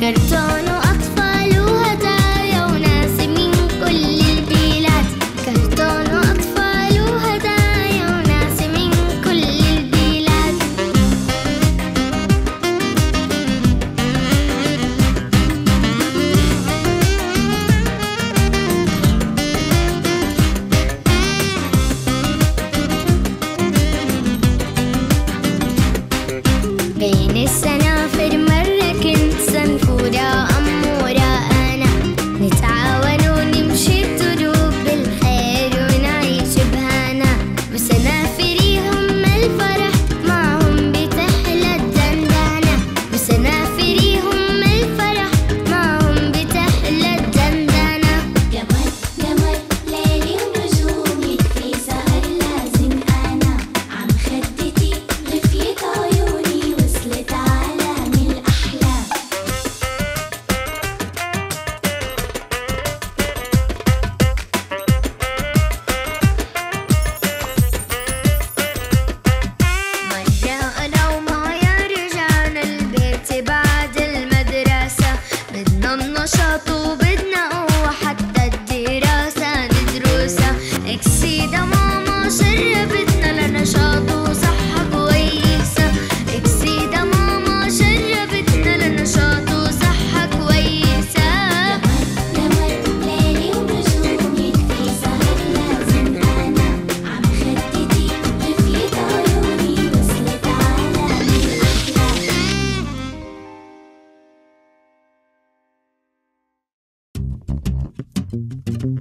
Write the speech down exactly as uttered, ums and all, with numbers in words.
كرتون وأطفال وهدايا وناس من كل البلاد. كرتون وأطفال وهدايا وناس من كل البلاد. بين السنافر مرة كنت سنفورة أمورة أنا، نتعاون ونمشي الدروب بالخير ونعيش بهنا. وسنافري هم الفرح معهم بتحلى الدندنة. وسنافري هم الفرح معهم بتحلى الدندنة. قمر قمر ليلي ونجوم يكفي سهر لازم أنا، عم خدتي غفيت عيوني وصلت عالم الأحلام. مرة أنا ومايا رجعنا البيت بعد المدرسة، بدنا النشاط وبدنا قوة حتى الدراسة ندرسها. اكسيدا ماما شربتنا لنشاط وصحة كويسة. اكسيدا ماما شربتنا لنشاط وصحة كويسة. قمر ليلي ونجوم يكفي سهر لازم أنا، عم خدتي غفيت عيوني وصلت عالم الأحلام.